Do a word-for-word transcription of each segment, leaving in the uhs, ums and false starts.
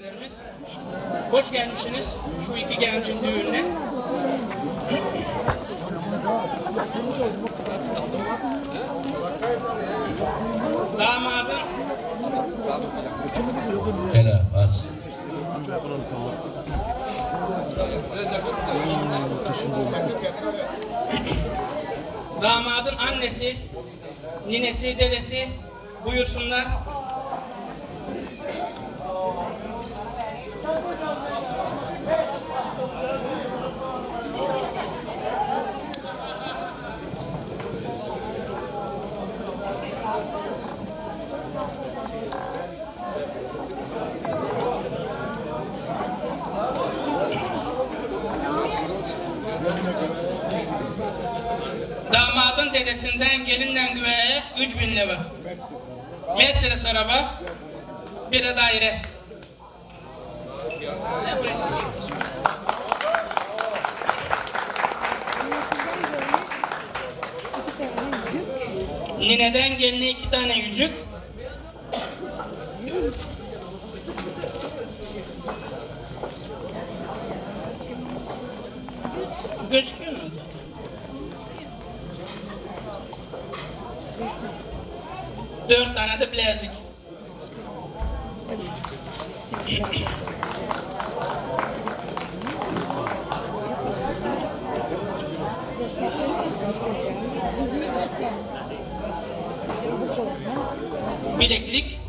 misafirlerimiz. Hoş gelmişsiniz şu iki gencin düğününe. Damadın Hele az. Damadın annesi, ninesi, dedesi buyursunlar. Damadın dedesinden gelinden güveye üç bin lira. Mercedes araba, bir de daire. Nineden geline iki tane yüzük. Gözüküyor mu zaten? Dört tane de bilezik. Bileklik.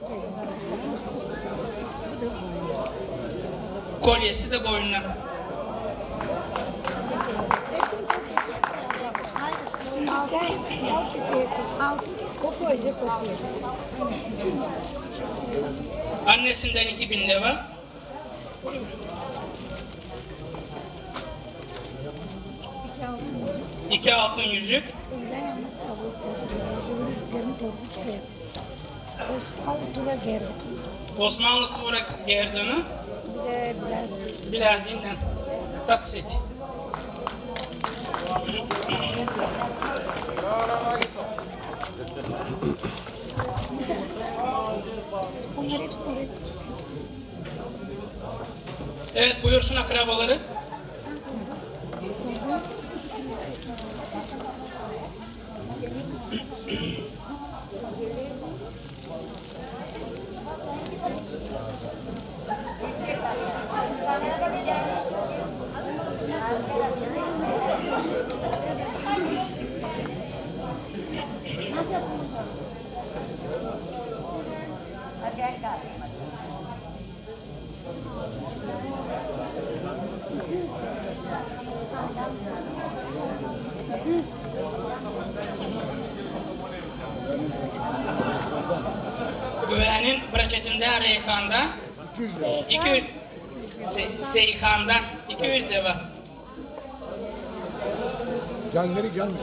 Kolyesi de boynuna. Annesinden iki bin lira. İki altın yüzük. Osmanlı Tuğra Gerdan'ı bileziğinden taksit. Evet, buyursun akrabaları. Güvenin braçetinden Reyhan'dan iki yüz Se Seyhan'dan iki yüz lira. Gelleri gelmiyor.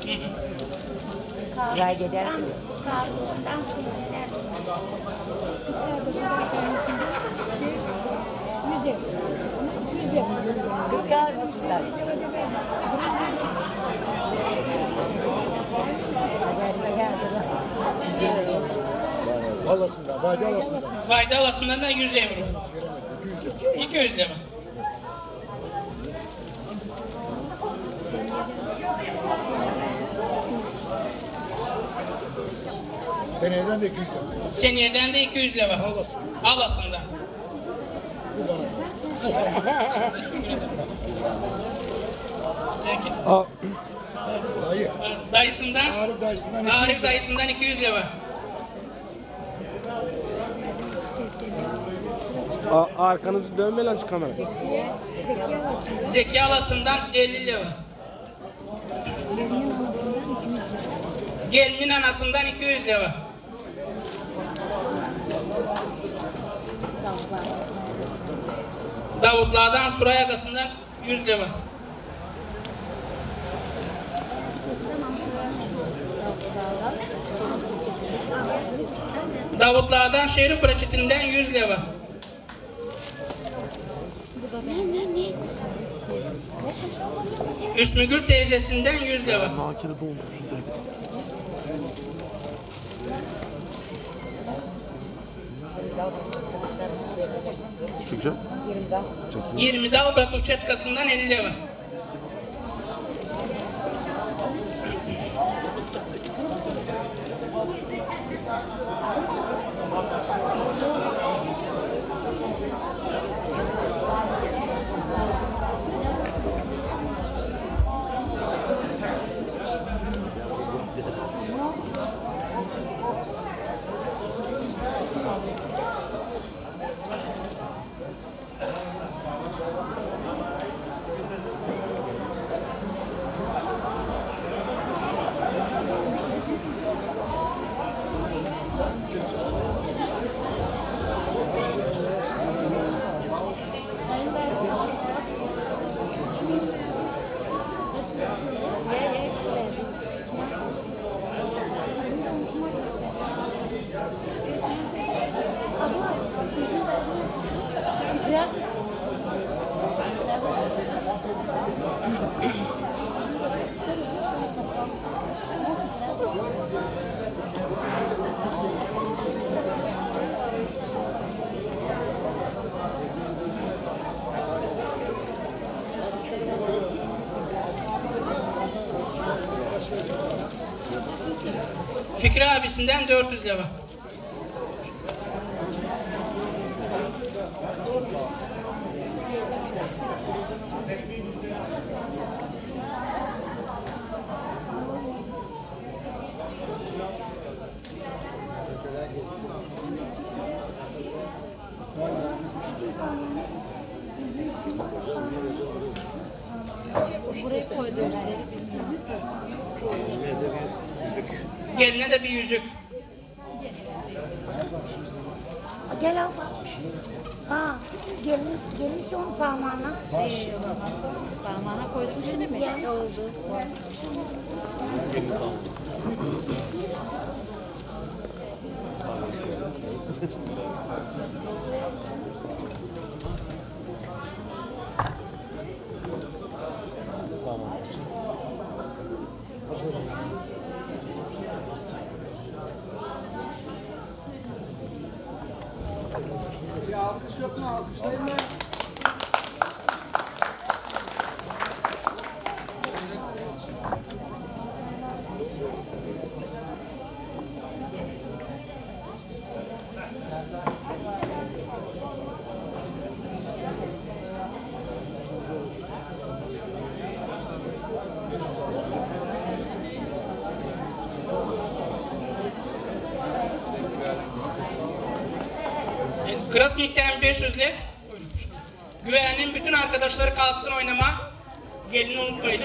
Ray gider. Kardeşinden sinirler. Kız kardeşinden kendisinde şey, yüz ev. Yüz ev. Kız kardeşler. Alasında, vayda alasında. Vayda alasından da yüz euro. iki yüz lira. Seneden de iki yüz lira. Seniyeden de iki yüz lira. Alasın. Alasında. Bu bana. Sen kim? Dayı. Dayısından, Arif dayısından iki yüz Arif lira. dayısından iki yüz lira. A arkanızı dönme lan şu kamera. Zeki alasından elli lira. Gelinin anasından iki yüz lira. Gelinin anasından iki yüz lira. Davutlardan Suray Adası'ndan yüz lira. Davutlardan Şerif Braçeti'nden yüz lira. Üstmügül teyzesinden yüz lira. Sıkacağım. yirmide obratov çetkasından elli lira. Fikri abisinden dört yüz lira. Buraya koydum. Geline de bir yüzük. Gel al. Ha, gelin, gelin son parmağına. Parmağına koydum şimdi mi? Gel. Oldu. Krasnik'ten beş yüz lira. Güven'in bütün arkadaşları kalksın oynama. Gelini unutmayalım.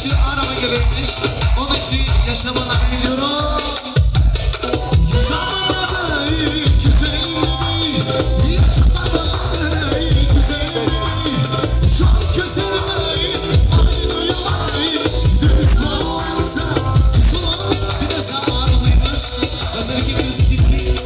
için araba gebeymiş. Onun için yaşamına biliyorum. Yaşamana güzelliği, yaşamana güzelliği, çok güzelliği, aynı yolay. Dürüst olmansa, son bir de zamanlıymış. Hazır ki kız küçük.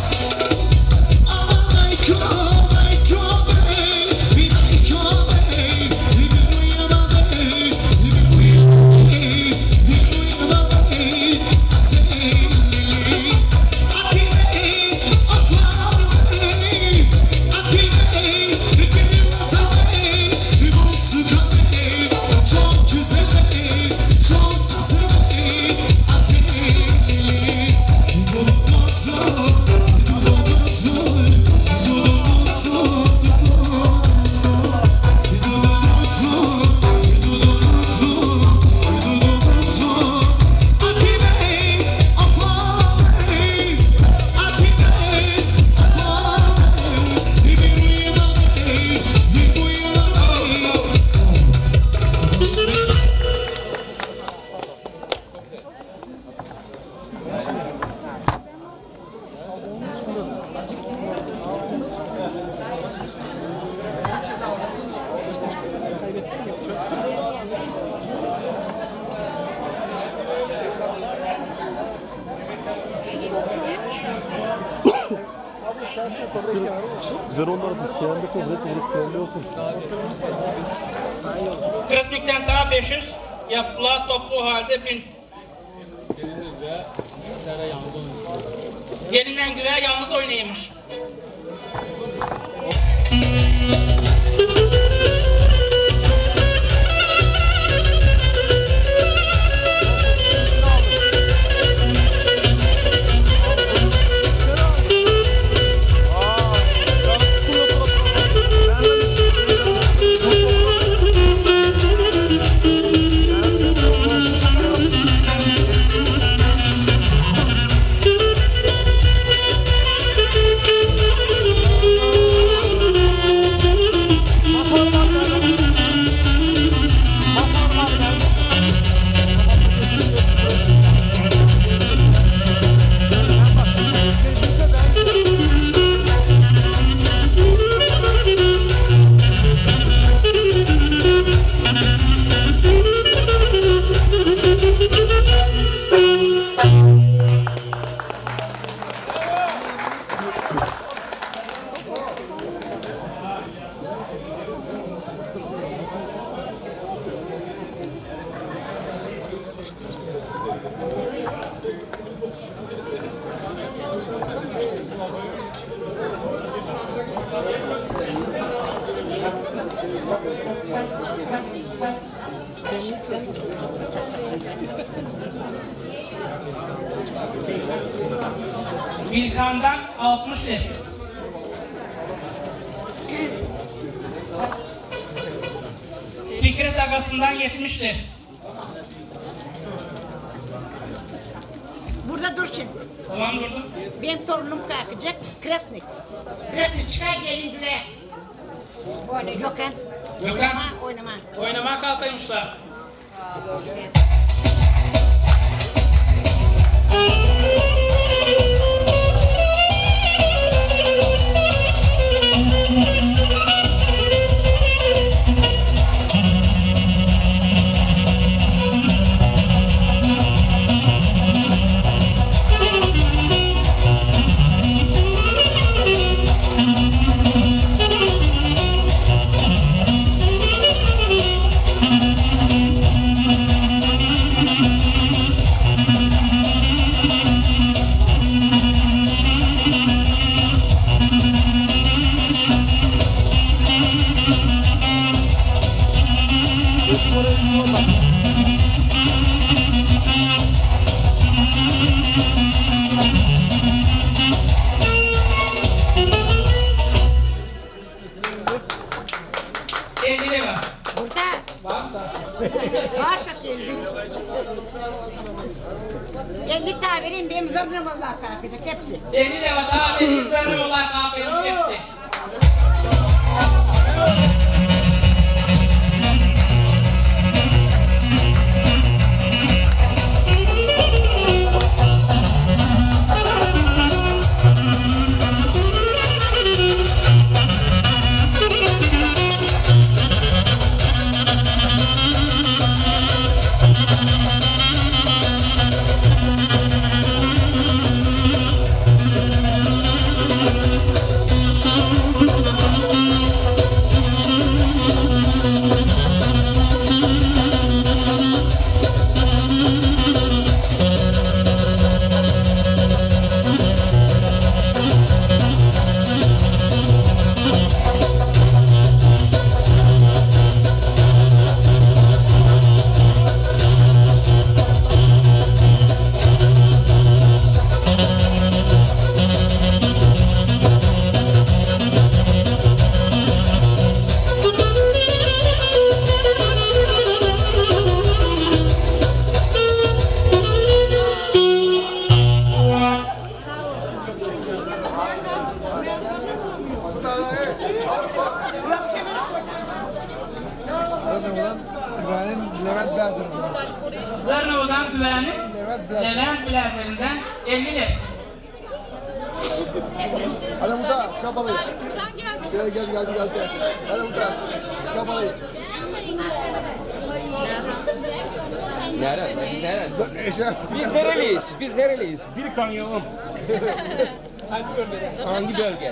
Ay kol, ay kol bey, bir ay kol bey, bir uyana bey, bir uyana bey, bir uyana bey, azeyli. Ati bey, apal bey, ati bey, bir gülümse bey, bir bolsuka bey, çok güzel bey, çok tatlı bey, azeyli. Dolmazlar, dolmazlar. Krasnik'ten daha beş yüz yaptılar toplu halde bin. Gelinden güve yalnız oynaymış. Bilkan'dan altmış lira. Fikret Agası'ndan yetmiş lira. Burada dur şimdi. Tamam durdum. Benim torunum kalkacak. Krasnik. Krasnik çıkar gelin güve. Gökhan. Gökhan. Oynama, oynama. Oynamaya kalkaymışlar. elli var. Burada. Var çok elli. elli tane vereyim benim zararım Allah kalkacak hepsi. elli lira daha benim zararım olan kalkaymış hepsi. Güvenin Levent Blazer'ından. Zırnova'dan Güven'in Levent Blazer. Levent Blazer'inden elli lira. Hadi burada çıkar balayı. Gel gel gel gel gel. Hadi burada çıkar balayı. Nerede? Nerede? Eşeğe Biz nereliyiz? Biz nereliyiz? Bir kanyonum. Hangi bölge?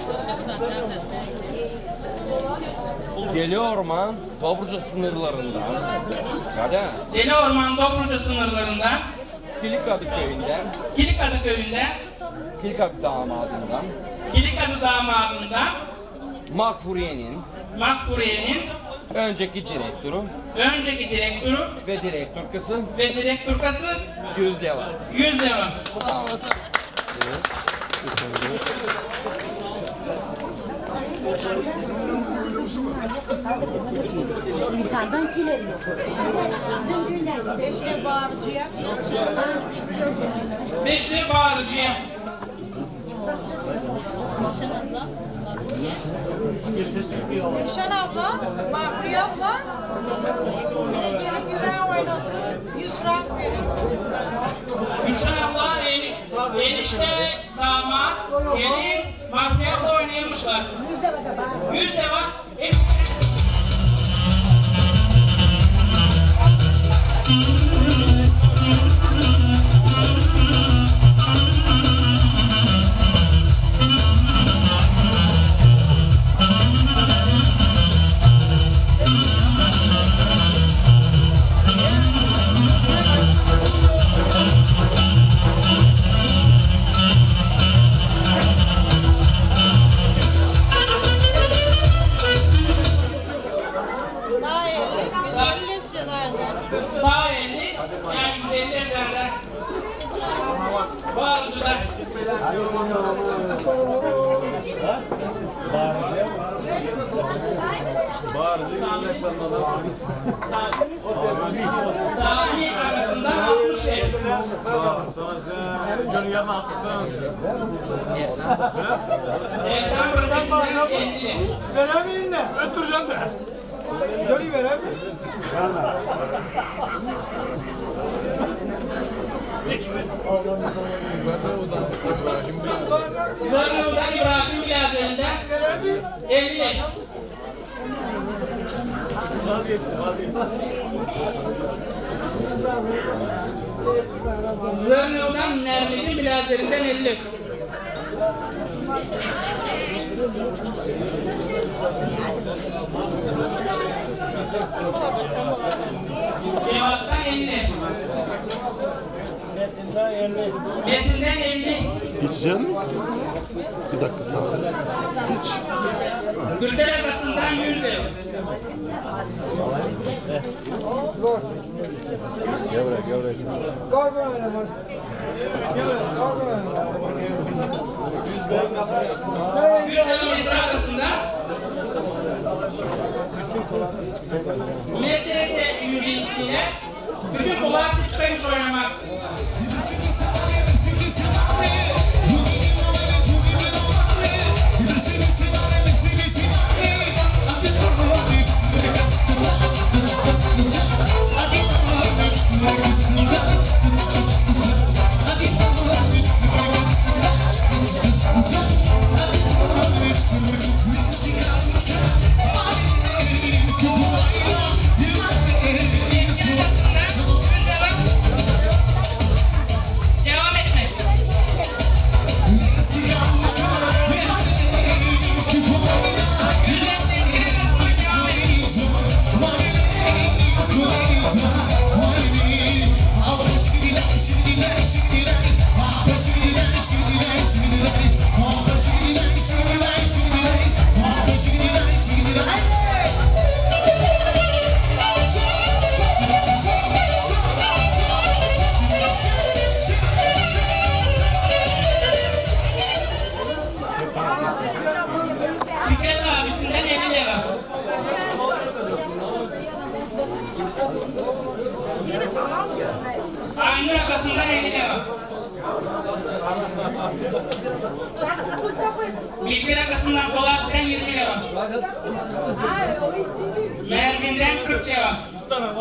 Deli Orman, Dobruca sınırlarından. Hadi. Deli Orman Dobruca sınırlarından, Kilikadı köyünden, Kilikadı köyünden, Kilikadı damadından, Kilikadı damadından, Makfuriye'nin Makfuriye'nin önceki direktörü önceki direktörü ve direktör kızı ve direktör kızı Gözde var. yüz lira. Yukarıdan kiler yok. Beşle bağırıcıya. Beşli bağırıcıya. Gülşen abla, Mahriye abla. Gelin güven oynasın. Yüz frank verin. Gülşen abla, en, enişte, damat, gelin, Mahriye abla oynayamışlar. Yüz de bak. Yüz de var. Hep... Daha elli. Güzellik senaryoda. Daha elli, yani yüz elli evlenler. Bağırıcılar. Sami arasında altmış ev. Erkan Böcek'ten elli. Veremeyin ne? Öttüreceğim de. Dönü veremeyin. Zırnova'dan İbrahim Blazer'inden elli. Zırnova'dan Nermeli Blazer'inden elli. Cevat'tan elli. Metin'den elli. İçecek misin? Bir dakika sana. İç. Gürsel arasından yüz lira. Gevrek gevrek. Gürsel'in Esra arasından Metrese yüzü istiyle bütün Polat'ı çıkmış oynamak. Devam etmek. Fikret abisinden elli lira. Aynur akasından elli lira. Bilgin akasından Polat'tan yirmi lira. Mervin'den kırk lira.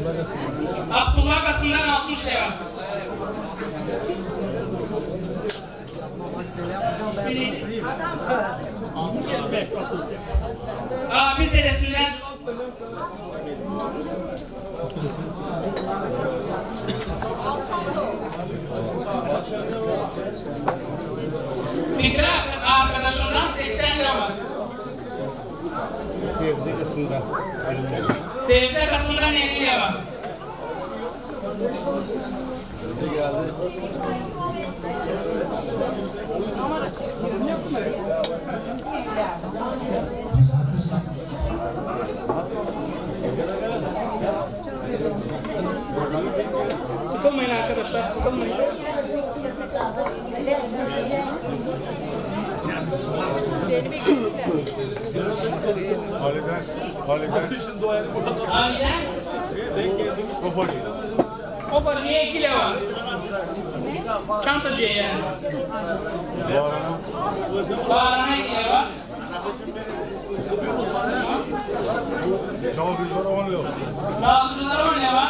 Abdullah Kasım'dan altmış lira. Abi dedesinden Fikri arkadaşımdan seksen lira var. Fevzi Kasım'da. Fevzi Kasım'dan elli lira var. Sıkılmayın arkadaşlar, sıkılmayın. Haliden, Haliden. Haliden? Kopacı. Kopacıya iki lira var. Çantacıya yani. Bağrana. Bağrana iki lira var. Çalgıcılara on lira. Çalgıcılara on lira var.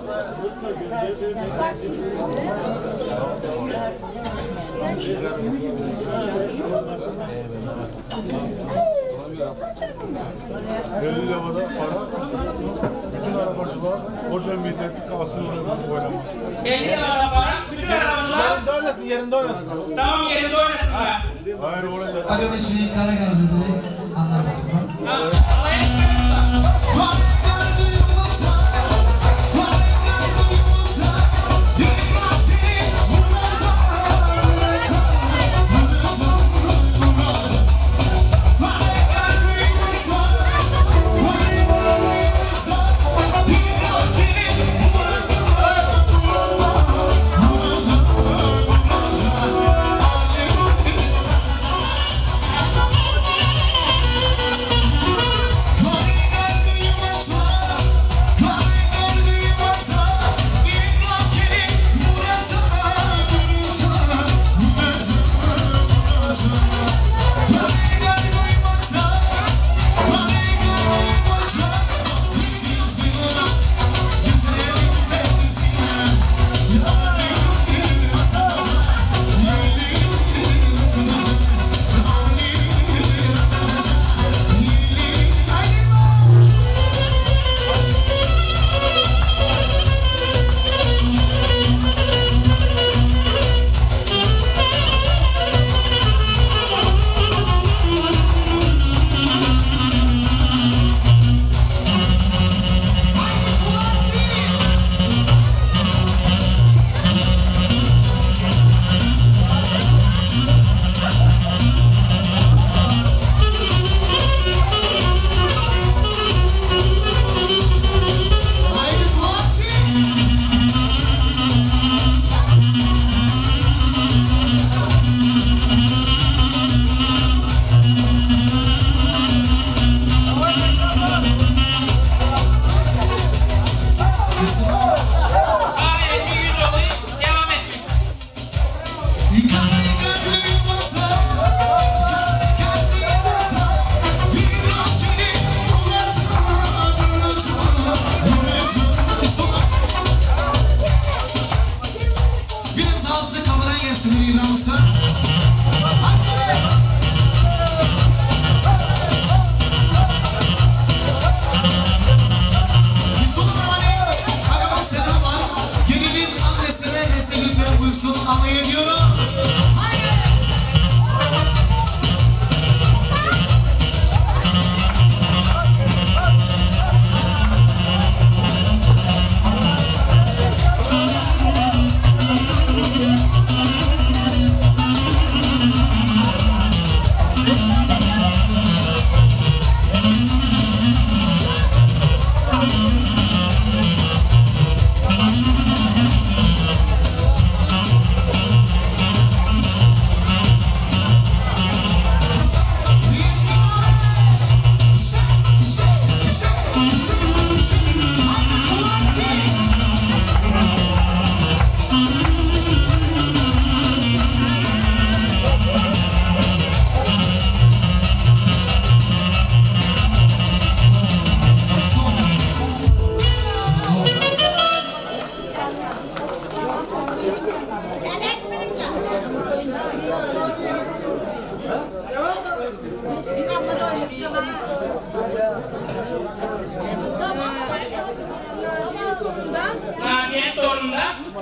elli lirada para. Bütün arabacılar o cemiyeti kalsın oynama. elli lira para. Bütün arabacılar. Yerinde oynasın, yerinde oynasın. Tamam, yerinde oynasın ha. Hayır orada. Agabeşi Karagöz'ü anlatsın.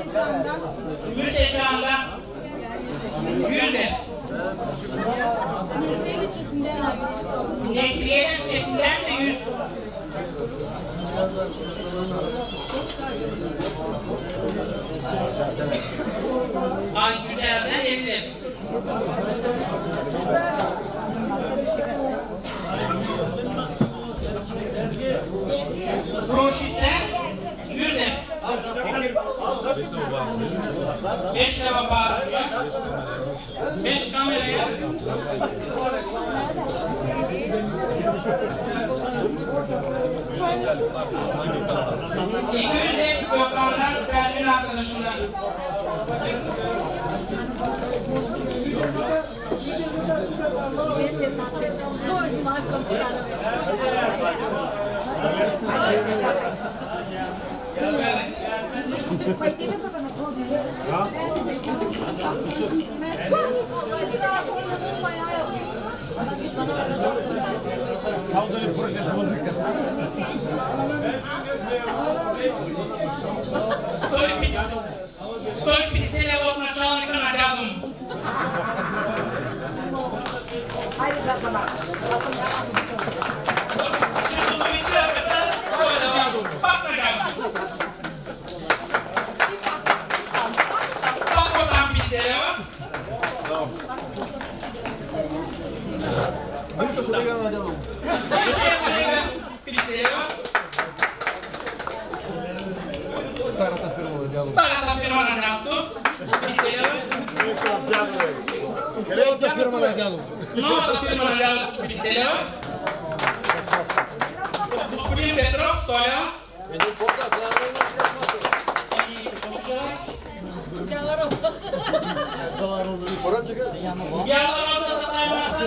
Müse Can'dan yüz ev. Nehriye'nin çetinden de yüz. Ay güzelden elli. Roşitler yüz ev. Beş leva bağırıyor. Beş kameraya. İki yüz ev Gökhan'dan Selvi'nin arkadaşından. Saldırı projesi müzik. Stojić, Stojić se je od načalnika na gradu. Hajde da sam vam. Čudović je opet svoje da vadu. Pak na gradu. Kako tam piseleva? Bivši kolega na djelu. Još je kolega piseleva. Starata firma na djelu. Starata firma na gradu. Piseleva. Nova firma na djelu. Nova firma na gradu piseleva. Господин Петров, Столя. Бяла роза за тая маса.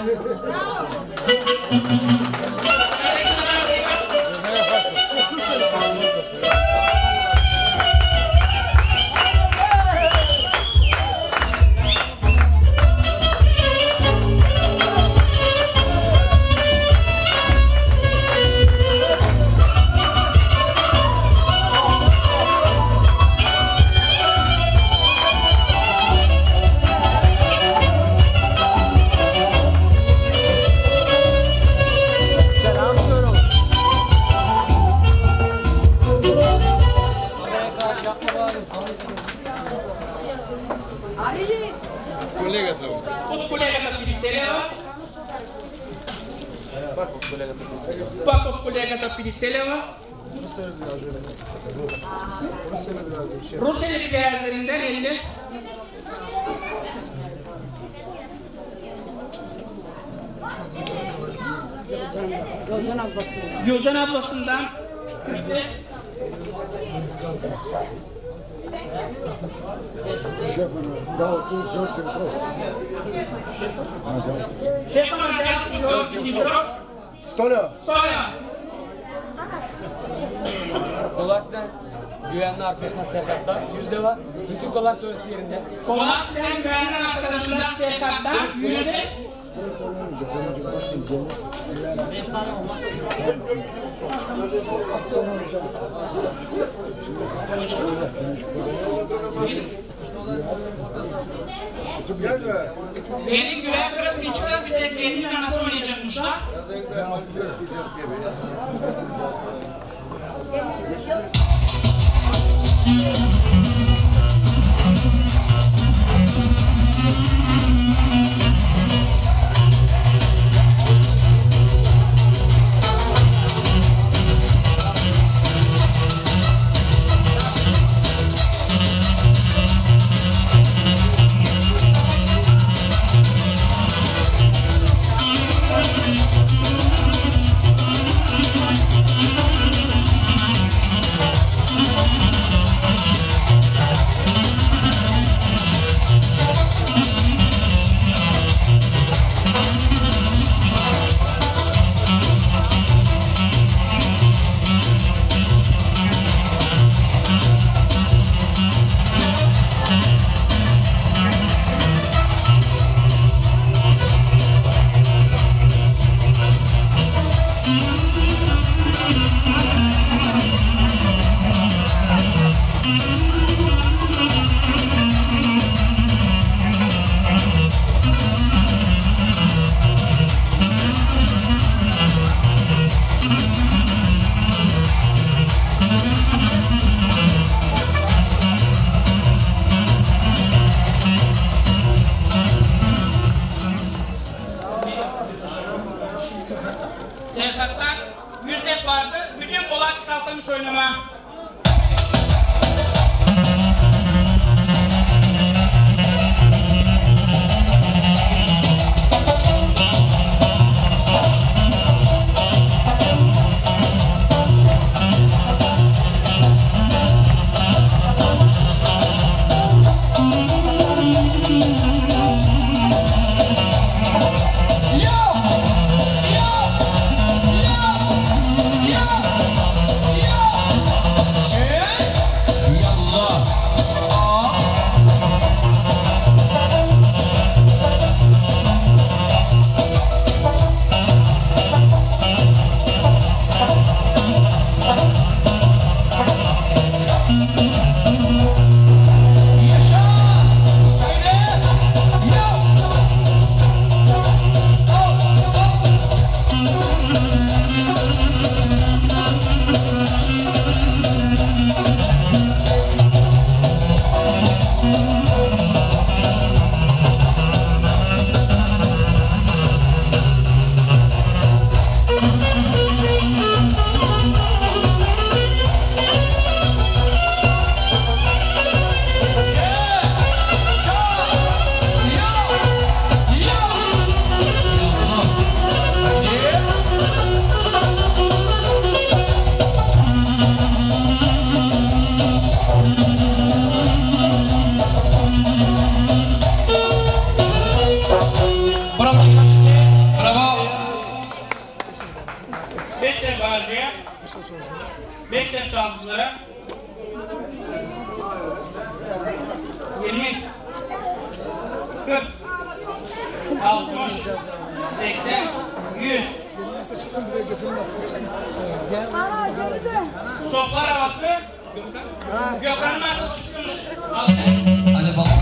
От колегата Писелева. Пак от колегата Писелева. Ruseli Beyazları'ndan elli. Gülcan ablasından. Gülcan ablasından elli. Şefim, dao tu dört litrov. Şefim dört litrov. Stoля! Stoля! Kolas'tan güvenli arkadaşına Serhat'ta yüz deva. Bütün kolar sonrası yerinde. Kolat sen güvenli arkadaşından Serhat'tan yüz de. Benim güven kırasını çıkar bir de kendinin anası oynayacakmışlar. yirmi, kırk, altmış, seksen, yüz. Soflar havası. Gökhan nasıl çıksınmış? Hadi bakalım.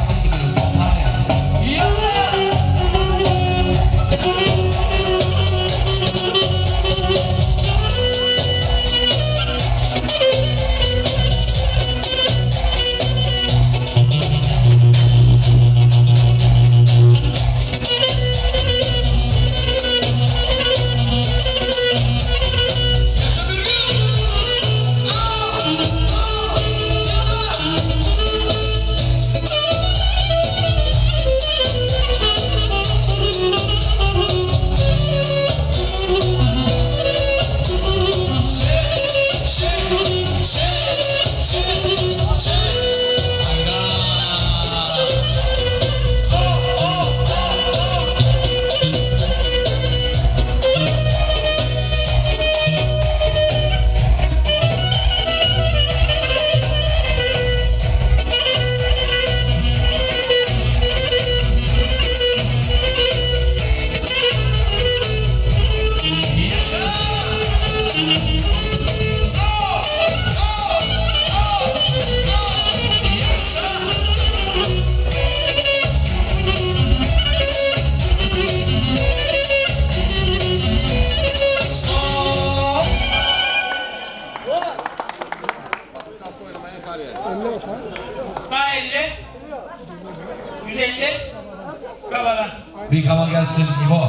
Bir kaval gelsin İbo.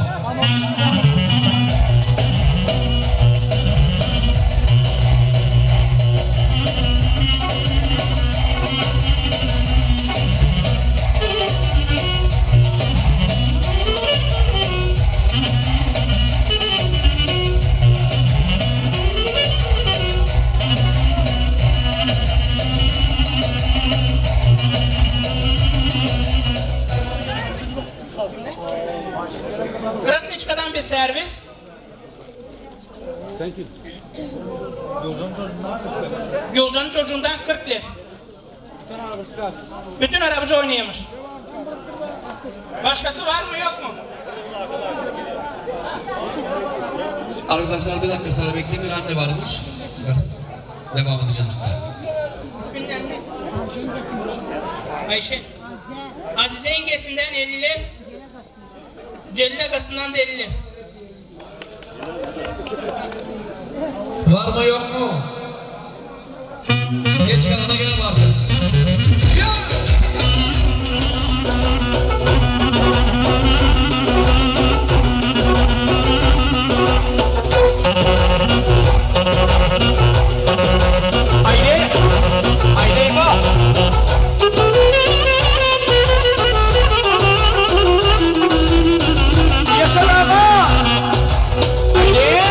Krasniçka'dan bir servis. Sen kim? Gülcan'ın çocuğundan kırk lir. Bütün arabacı oynuyormuş. Başkası var mı yok mu? Arkadaşlar bir dakika sana bekleyin, bir anne varmış. Devam edeceğiz lütfen. İsmin ne? Ayşe. Azize yengesinden elli lir. Celil Agası'ndan da elli lir. Var mı yok mu? Geç kalana gene varacağız. Haydi. Haydi bak. Yaşa baba. Haydi.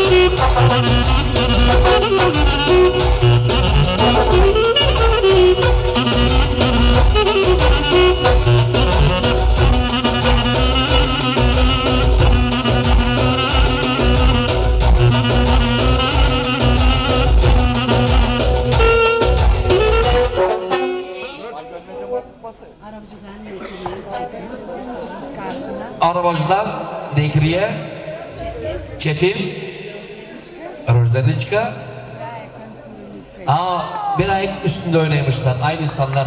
Arabacıdan Dekriye, Çetin, Rojdaniçka. Aa, bir ay üstünde oynamışlar, aynı insanlar.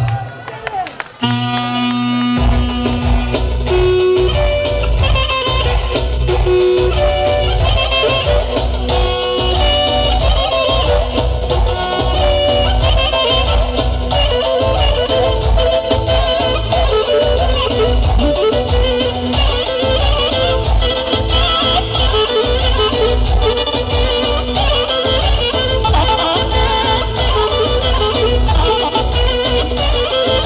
Oh,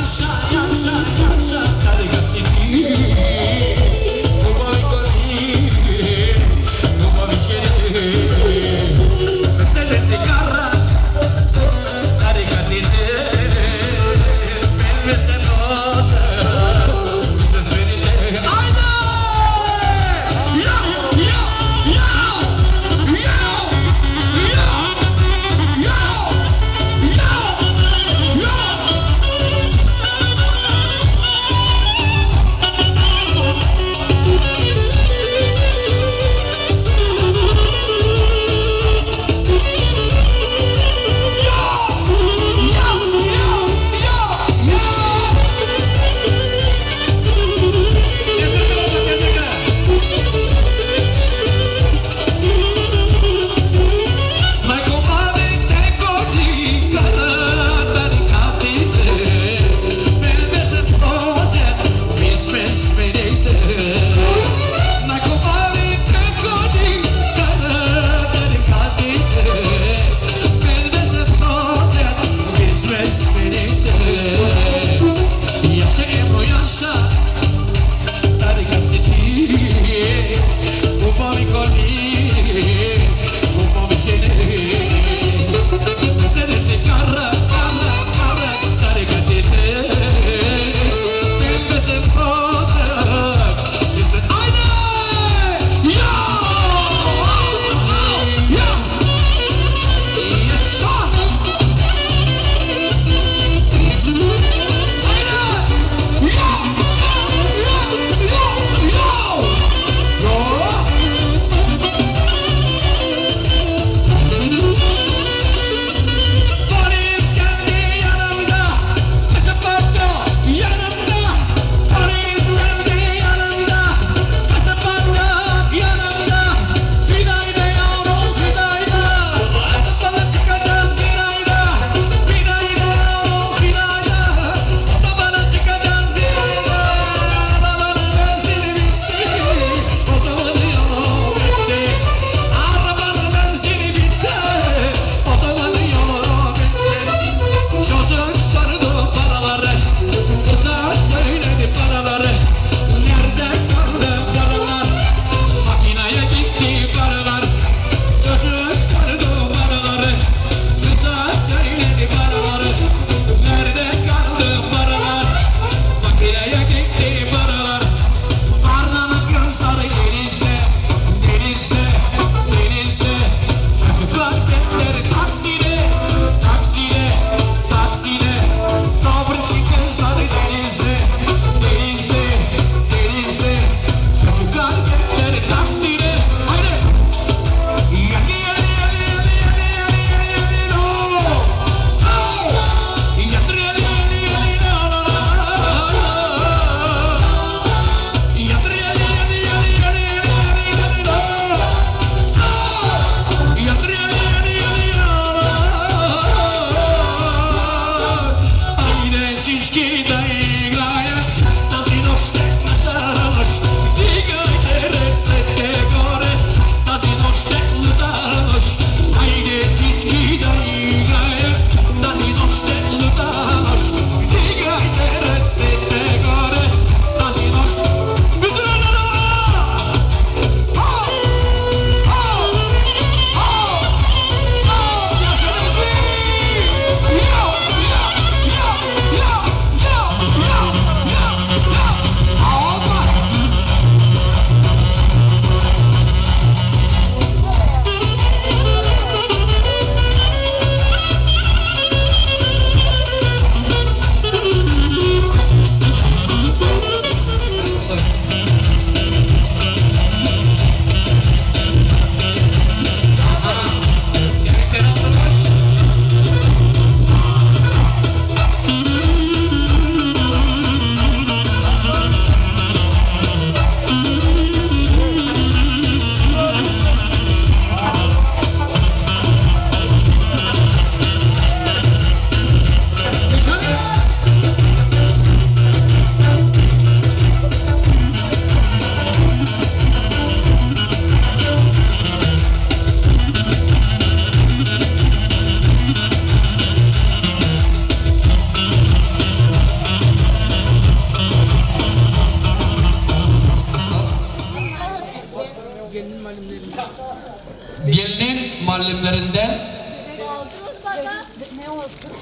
Yo!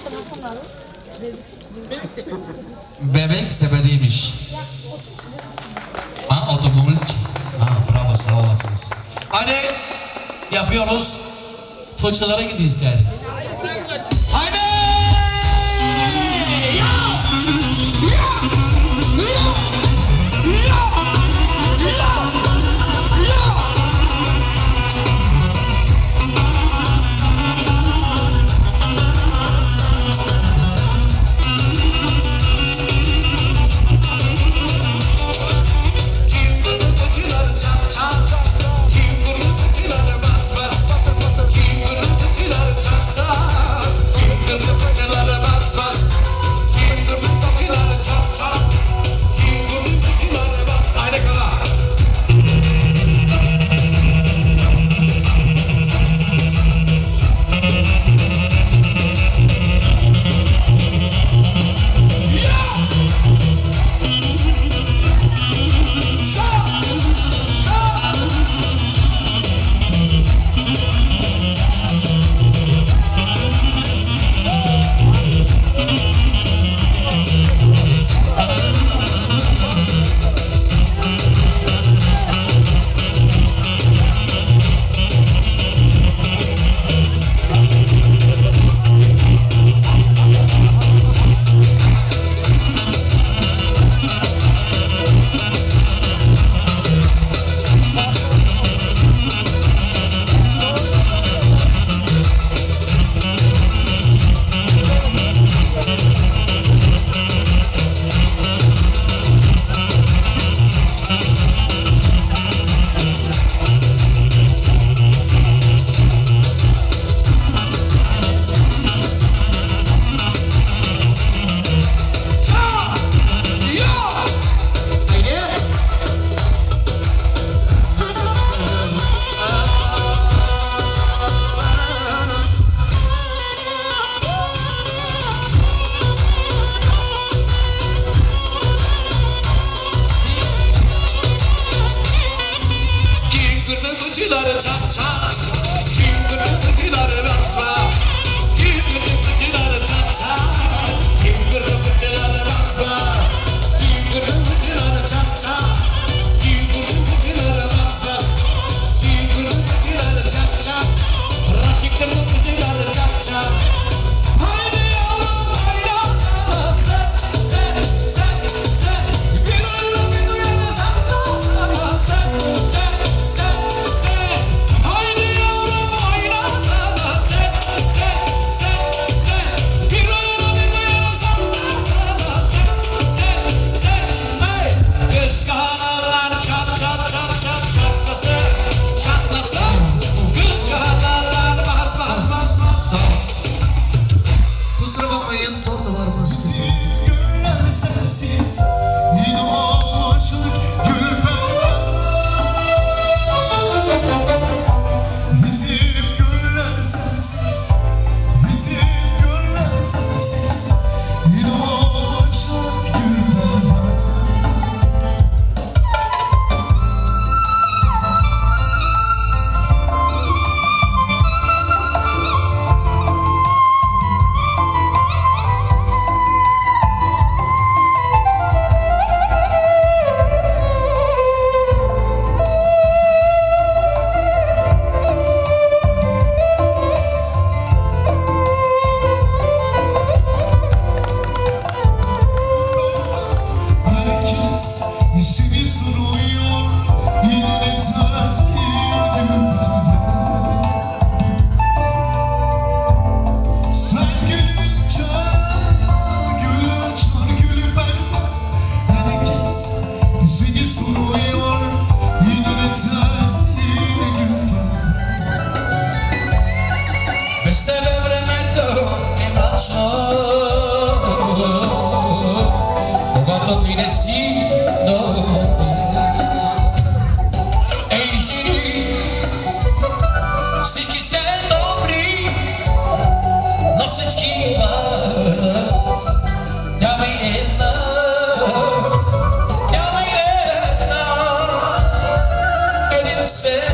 Bebek sepetiymiş. Ha otomobil. Ha bravo sağ olasınız. Hadi yapıyoruz. Fırçalara gidiyoruz gari. Haydi! Ya! Ya! Ya!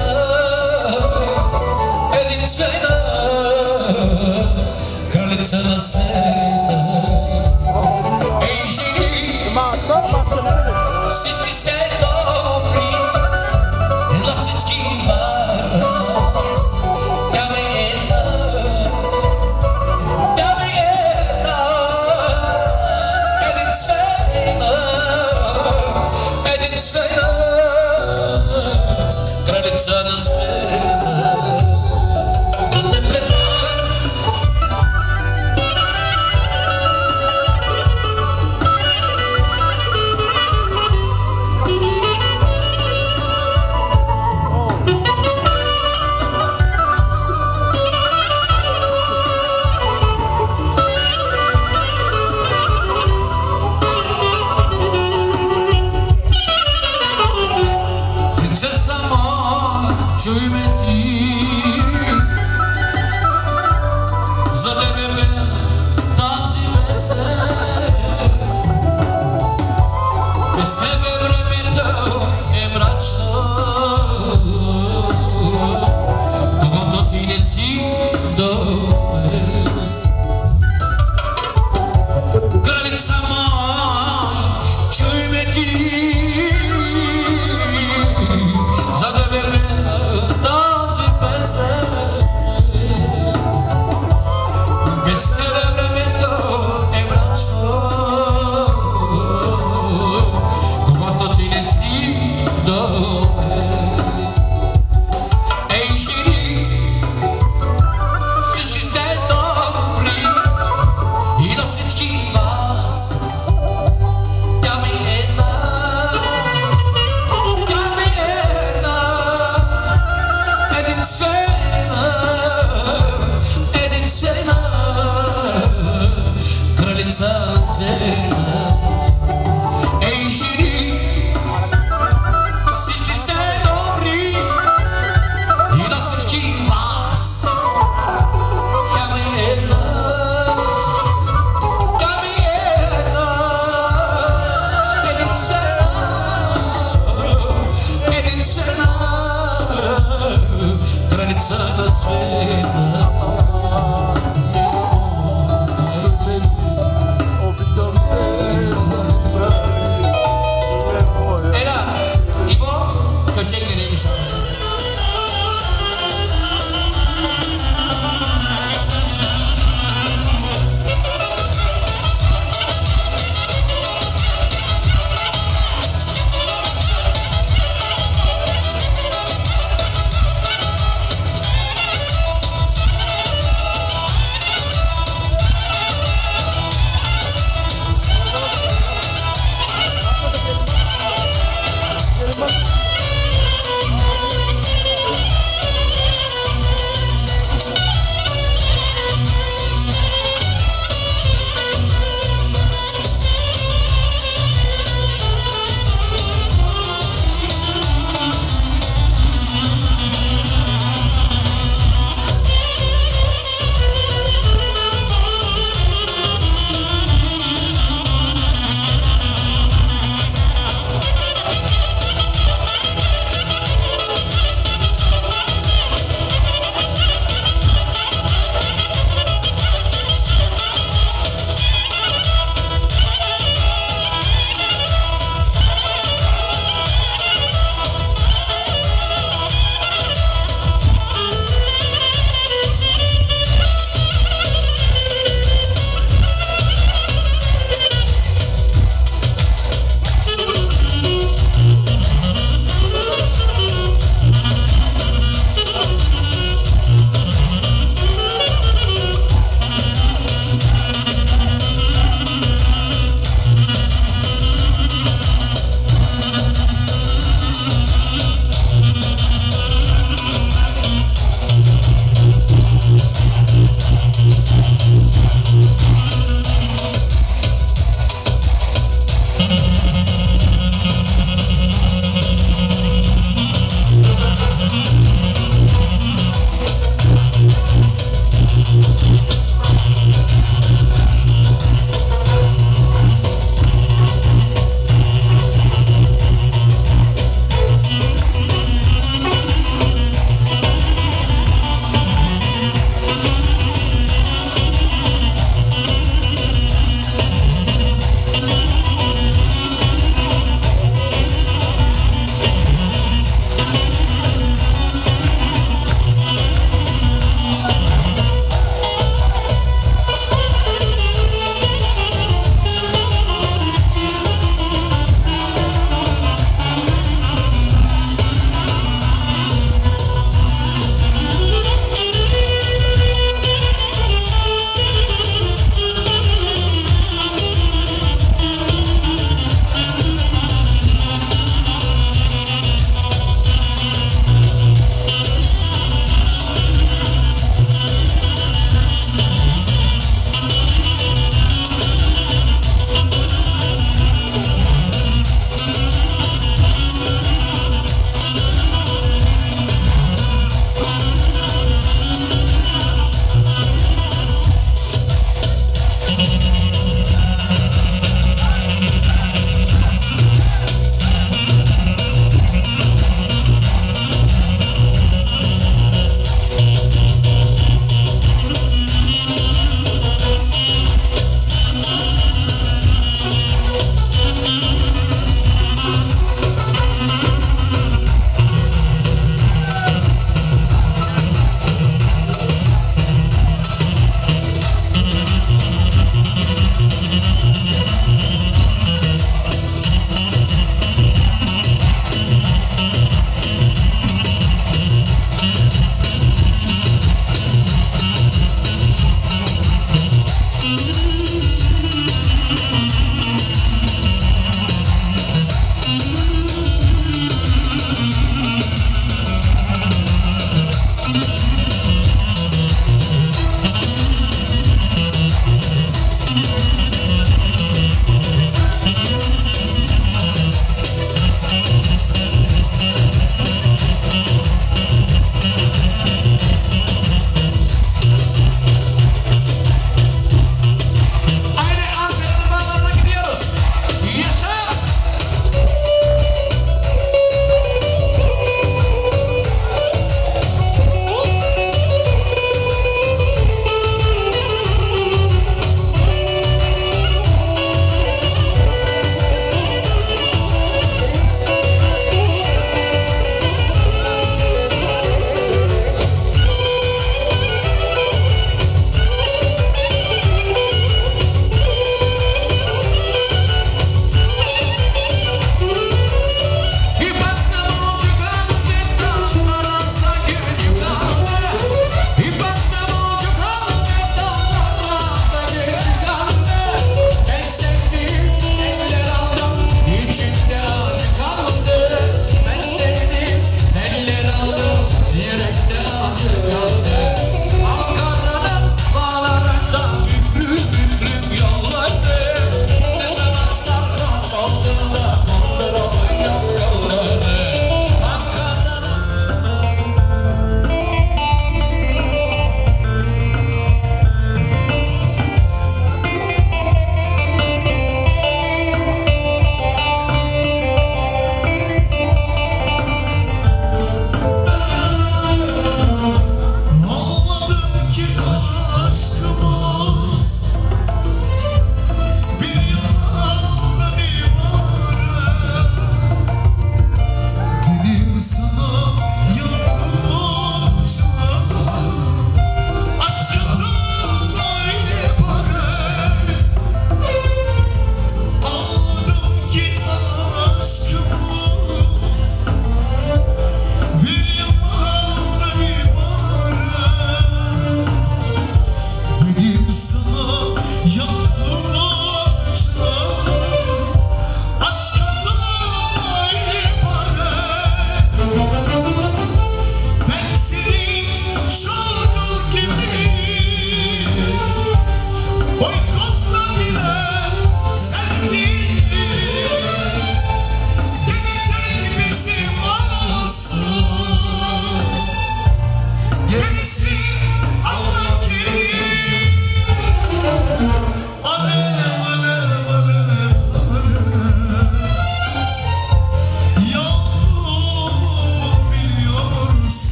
to the sand. sunset.